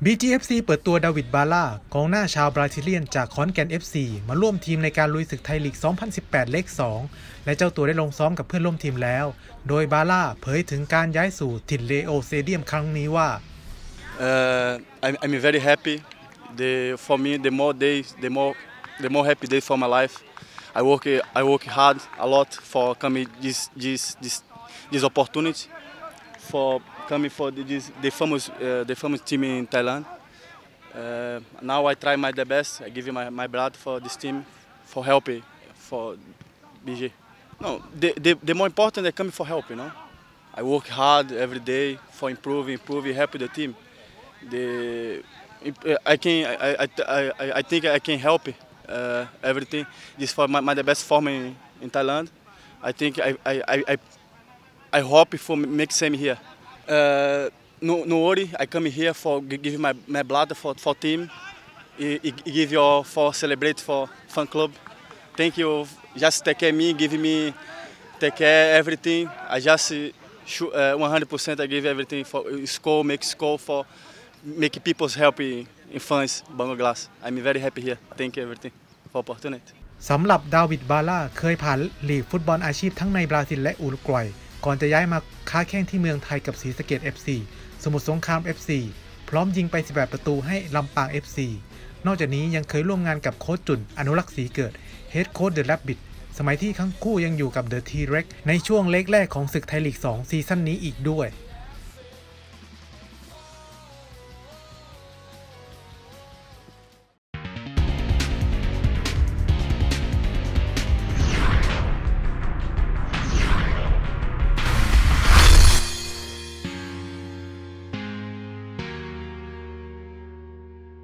BGFC เปิดตัวดาวิดบาล่ากองหน้าชาวบราซิเลียนจากขอนแก่น FC มาร่วมทีมในการลุยศึกไทยลีก 2018 เลข 2 และเจ้าตัวได้ลงซ้อมกับเพื่อนร่วมทีมแล้ว โดยบาล่าเผยถึงการย้ายสู่ถิ่นเลโอสเตเดียมครั้งนี้ว่า I'm very happy. For me, the more happy days for my life. I work hard a lot for coming this opportunity for coming for the famous team in Thailand. Now I try the best. I give my blood for this team, for helping for BG. No, the more important I coming for help. I work hard every day for improving, helping the team. I think I can help everything. This for my the best form in Thailand. I think I hope for make same here. No worry. I come here for give my blood for team. Give your for celebrate for fan club. Thank you. Just take care me, take care everything. I just 100%. I give everything for make score for make people happy in fans Bangladesh. I'm very happy here. Thank you everything for opportunity. สำหรับดาวิดบาล่าเคยผ่านลีกฟุตบอลอาชีพทั้งในบราซิลและอุรุกวัยก่อนจะย้ายมาค้าแข่งที่เมืองไทยกับศรีสะเกษ FC สมุทรสงคราม FC พร้อมยิงไป18ประตูให้ลำปาง FC นอกจากนี้ยังเคยร่วมงานกับโค้ชจุนอนุรักษ์ศรีเกิดเฮดโค้ชเดอะแรบบิทสมัยที่ทั้งคู่ยังอยู่กับเดอะทีเร็กในช่วงเล็กแรกของศึกไทยลีก 2 ซีซั่นนี้อีกด้วย